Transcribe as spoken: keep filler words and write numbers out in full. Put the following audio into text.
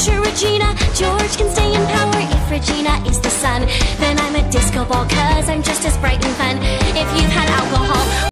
sure Regina George can stay in power. If Regina is the sun, then I'm a disco ball, cause I'm just as bright and fun. If you've had alcohol